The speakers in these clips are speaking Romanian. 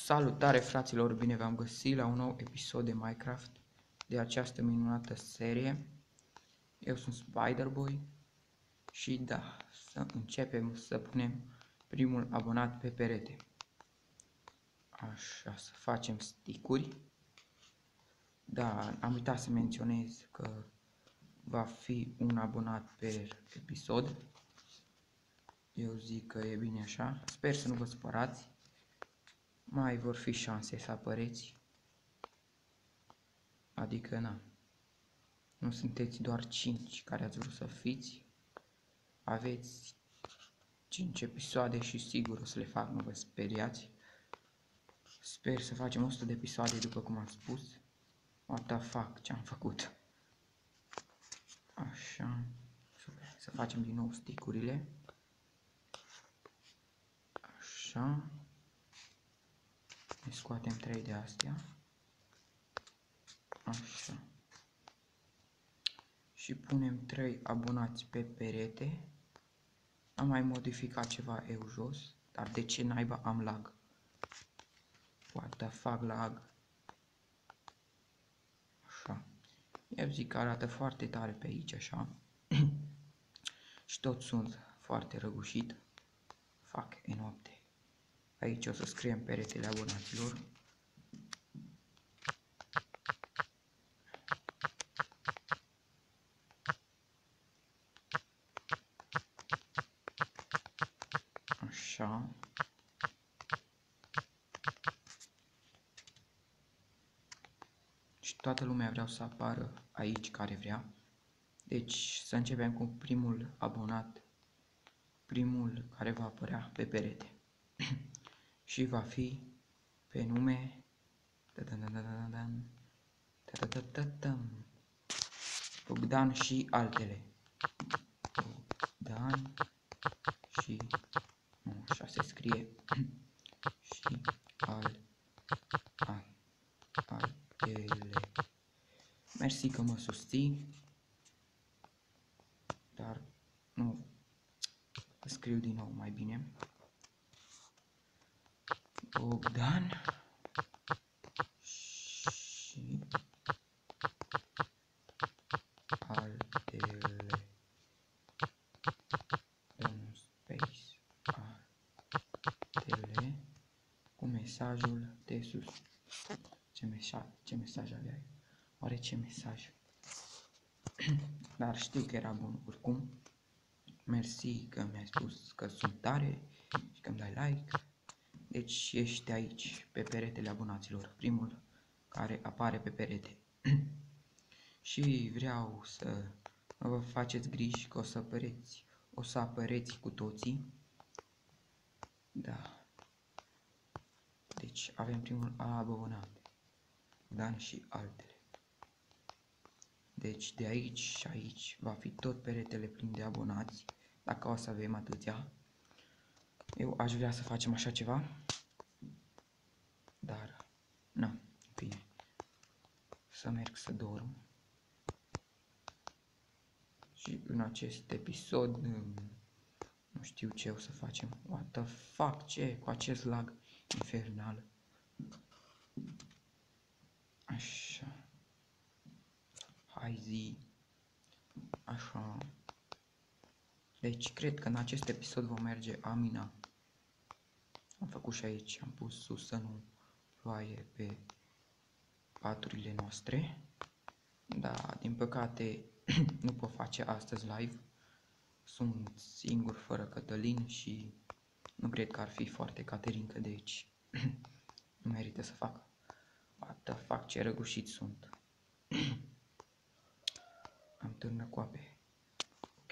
Salutare fraților, bine v-am găsit la un nou episod de Minecraft de această minunată serie. Eu sunt Spider-Boy și da, să începem să punem primul abonat pe perete. Așa, să facem stick-uri. Da, am uitat să menționez că va fi un abonat per episod. Eu zic că e bine așa, sper să nu vă supărați. Mai vor fi șanse să apăreți. Adică, na, nu sunteți doar 5 care ați vrut să fiți. Aveți 5 episoade și sigur o să le fac, nu vă speriați. Sper să facem 100 de episoade după cum am spus. What the fuck, ce-am făcut? Așa, super. Să facem din nou stick-urile. Așa. Ne scoatem 3 de astea. Așa. Și punem 3 abonați pe perete. Am mai modificat ceva eu jos, dar de ce naiba am lag? What the fuck lag? Așa. Eu zic că arată foarte tare pe aici, așa. Și tot sunt foarte răgușit. Fac, e noapte. Aici o să scriem peretele abonaților. Așa. Și toată lumea vreau să apară aici care vrea. Deci să începem cu primul abonat. Primul care va apărea pe perete. Și va fi pe nume Bogdan și altele. Bogdan și nu, așa se scrie. Și altele. Mersi că mă susții. Dar nu, scriu din nou mai bine. Bogdan și altele. Dăm un space. Altele cu mesajul de sus. Ce mesaj aveai? Oare ce mesaj? Dar știu că era bun oricum. Mersi că mi-ai spus că sunt tare și că îmi dai like. Deci ești aici pe peretele abonaților, primul care apare pe perete. Și vreau să vă faceți griji că o să apăreți cu toții. Da. Deci avem primul abonat. Dan și altele. Deci de aici și aici va fi tot peretele plin de abonați, dacă o să avem atâția. Eu aș vrea să facem așa ceva, dar, na, bine, să merg să dorm. Și în acest episod, nu știu ce o să facem. What the fuck, ce cu acest lag infernal? Așa. Hai zi. Așa. Deci cred că în acest episod vom merge Amina. Am făcut și aici, am pus sus să nu ploaie pe paturile noastre. Da, din păcate nu pot face astăzi live. Sunt singur fără Cătălin și nu cred că ar fi foarte caterincă, deci nu merită să fac. What the fuck, ce răgușit sunt. Am târnă coape. Ok,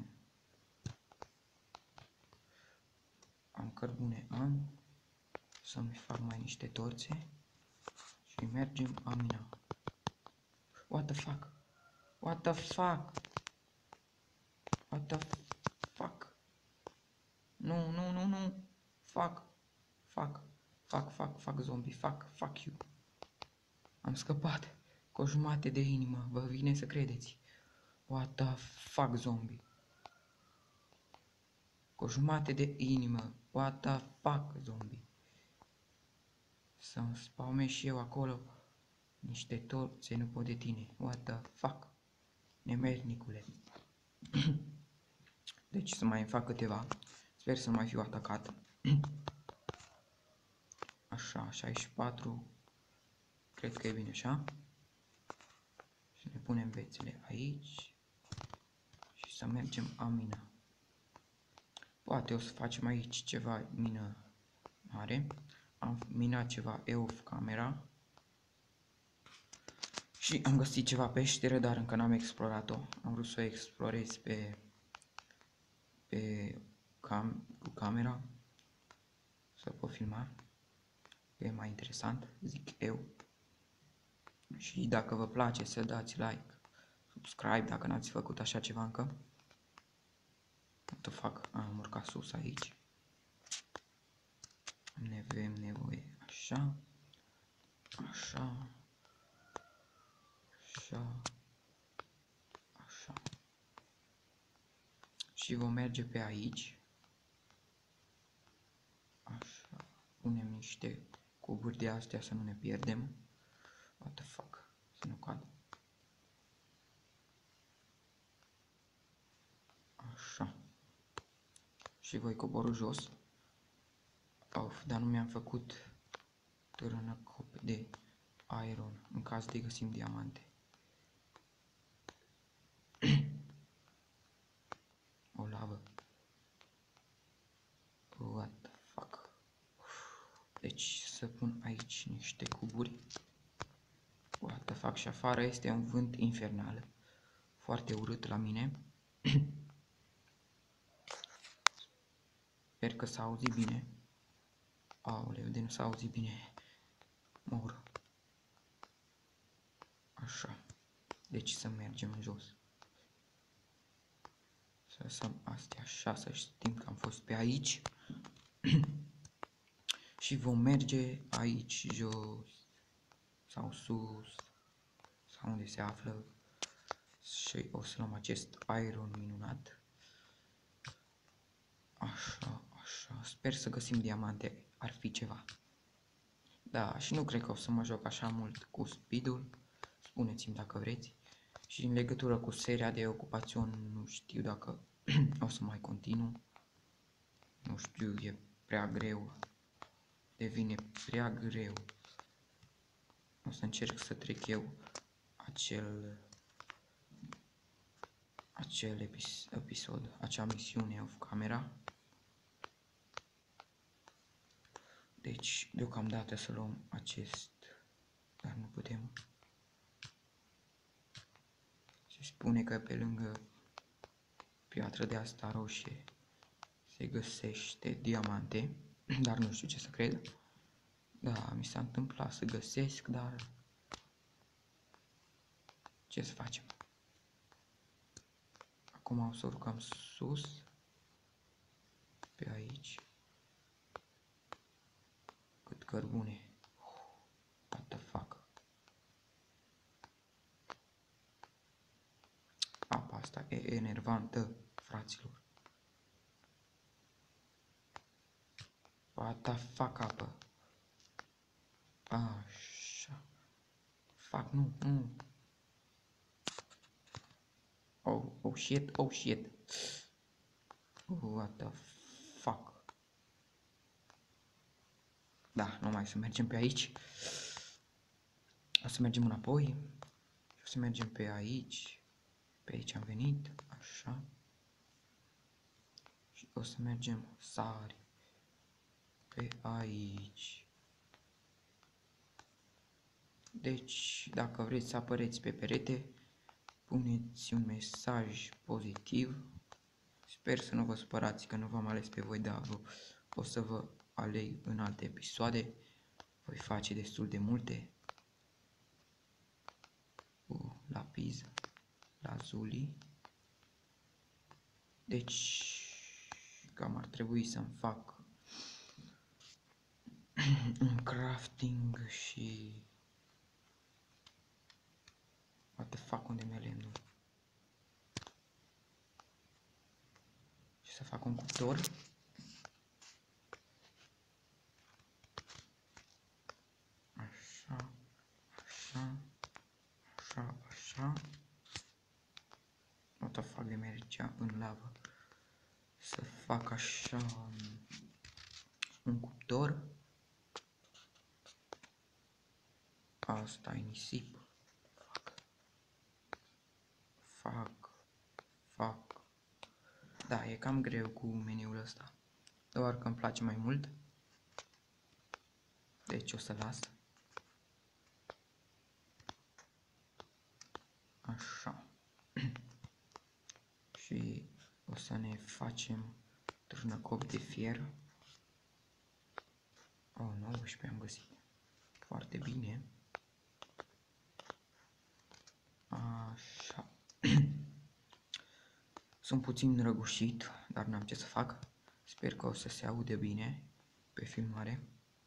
am cărbune, să-mi fac mai niște torțe și mergem Amina. What the fuck? What the fuck? What the fuck? Nu, nu, nu, nu. Fuck. Fuck. Fuck, fuck, fuck zombie. Fuck you. Am scăpat cu o jumătate de inimă. Vă vine să credeți. What the fuck zombie? Cu o jumătate de inimă. What the fuck zombie? să-mi spamez și eu acolo niște torțe, nu pot de tine. What the fuck? Nemernicule. Deci să mai fac câteva. Sper să mai fiu atacat. Așa, 64. Cred că e bine așa. Și ne punem vețele aici. Și să mergem Amina. Poate o să facem aici ceva mină mare. Am minat ceva EOF camera. Și am găsit ceva peșteră, dar încă n-am explorat-o. Am vrut să o explorez cu camera. Să pot filma. E mai interesant, zic eu. Și dacă vă place să dați like, subscribe dacă n-ați făcut așa ceva încă. What the fuck? Am urcat sus aici. Avem nevoie așa. Așa. Așa. Așa. Și vom merge pe aici. Așa. Punem niște cuburi de astea să nu ne pierdem. What the fuck? Să nu cad. Așa. Și voi coborâ jos. Of, dar nu mi-am făcut târnăcop de iron în caz de găsim diamante. O lavă. What the fuck? Deci să pun aici niște cuburi. What the fuck? Și afară este un vânt infernal. Foarte urât la mine. Sper că s-a auzit bine. Aoleu, de nu s-a auzit bine. Mor. Așa. Deci să mergem în jos. Să lăsăm astea așa, să știm că am fost pe aici. Și vom merge aici jos. Sau sus. Sau unde se află. Și o să luăm acest iron minunat. Așa, așa. Sper să găsim diamante. Ar fi ceva. Da, și nu cred că o să mă joc așa mult cu speed-ul. Spuneți-mi dacă vreți. Și în legătură cu seria de ocupațiuni, nu știu dacă o să mai continu. Nu știu, e prea greu. Devine prea greu. O să încerc să trec eu acel episod, acea misiune off camera. Deci, deocamdată să luăm acest, dar nu putem. Se spune că pe lângă piatră de asta roșie se găsește diamante, dar nu știu ce să cred. Da, mi s-a întâmplat să găsesc, dar ce să facem? Acum o să urcăm sus, pe aici. Cât cărbune. What the fuck? Apa asta e enervantă, fraților. What the fuck, apă? Așa. Fuck, nu, nu. Oh shit, oh shit. What the fuck? Da, nu mai să mergem pe aici. O să mergem înapoi. O să mergem pe aici. Pe aici am venit, așa. Și o să mergem sari. Pe aici. Deci, dacă vreți să apăreți pe perete, puneți un mesaj pozitiv. Sper să nu vă supărați că nu v-am ales pe voi, dar o să vă aleg în alte episoade. Voi face destul de multe. Cu lapiz, lazuli. Deci, cam ar trebui să-mi fac un crafting și... What the fuck, unde mi-e lemnul? Și să fac un cuptor. aici în lavă. Să fac așa un cuptor. Asta e nisip. Fac. Da, e cam greu cu meniul ăsta. Doar că îmi place mai mult. Deci o să las. Așa. Și o să ne facem târnăcop de fier. Oh, 19 am găsit. Foarte bine. Așa. Sunt puțin răgușit, dar n-am ce să fac. Sper că o să se aude bine pe filmare.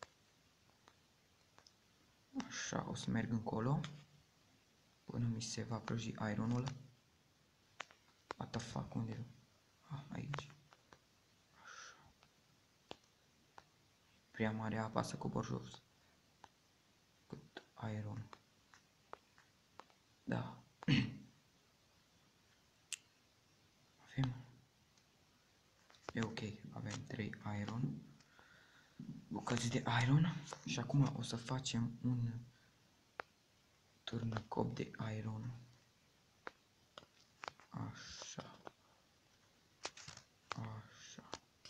Așa, o să merg încolo până mi se va prăji ironul. What the fuck, unde? Aici. Așa. Prea mare apa să cobor jos. Cât iron. Da. E ok, avem 3 iron. Bucăți de iron. Și acum o să facem un târnăcop de iron. Așa. Așa.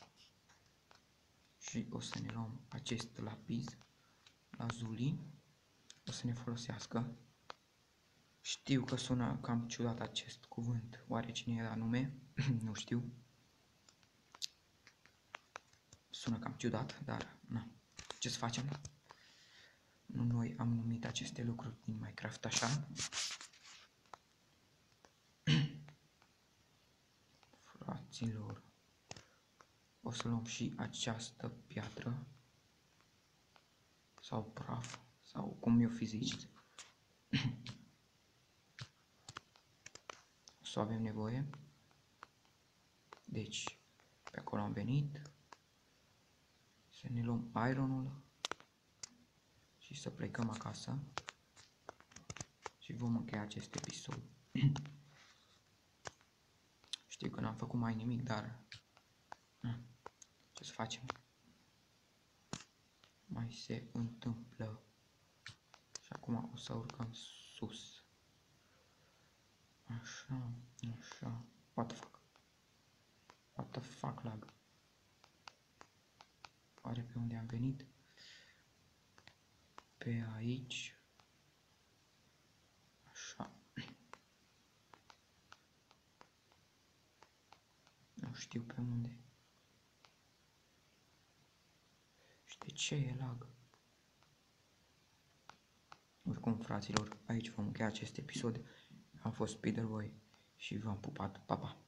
Și o să ne luăm acest lapis, lazuli. O să ne folosească. Știu că sună cam ciudat acest cuvânt. Oare cine era nume? Nu știu. Sună cam ciudat, dar na. Ce să facem? Nu noi am numit aceste lucruri din Minecraft așa. Fraților. O să luăm și această piatră. Sau praf. Sau cum mi-o fi zis. O să avem nevoie. Deci, pe acolo am venit. Să ne luăm ironul. Și să plecăm acasă. Și vom încheia acest episod. Știu că n-am făcut mai nimic, dar ce să facem? Mai se întâmplă. Și acum o să urcăm sus. Așa, așa. What the fuck? What the fuck, lag? Oare pe unde am venit? Pe aici. Așa. Nu știu pe unde. Și de ce e lag? Oricum, fraților, aici vom încheia acest episod. Am fost Spiderboy și v-am pupat. Pa, pa!